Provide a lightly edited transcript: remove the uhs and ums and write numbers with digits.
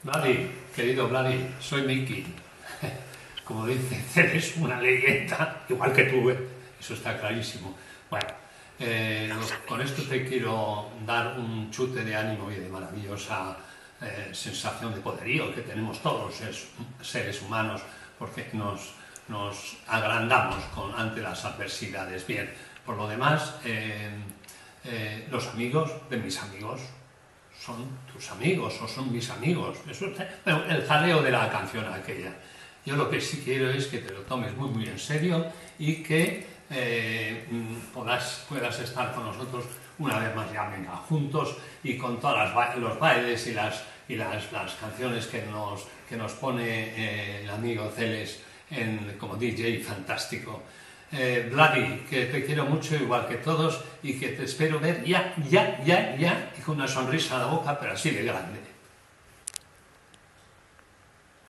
Vladi, querido Vladi, soy Miki. Como dice, eres una leyenda, igual que tú, eso está clarísimo. Bueno, con esto te quiero dar un chute de ánimo y de maravillosa sensación de poderío que tenemos todos los seres humanos, porque nos agrandamos ante las adversidades. Bien, por lo demás, los amigos de mis amigos son tus amigos o son mis amigos. Eso es, bueno, el jaleo de la canción aquella. Yo lo que sí quiero es que te lo tomes muy muy en serio y que puedas estar con nosotros una vez más, ya venga, juntos y con todos los bailes y las canciones que nos pone el amigo Celes como DJ fantástico. Vladi, que te quiero mucho igual que todos y que te espero ver ya y con una sonrisa en la boca, pero así de grande.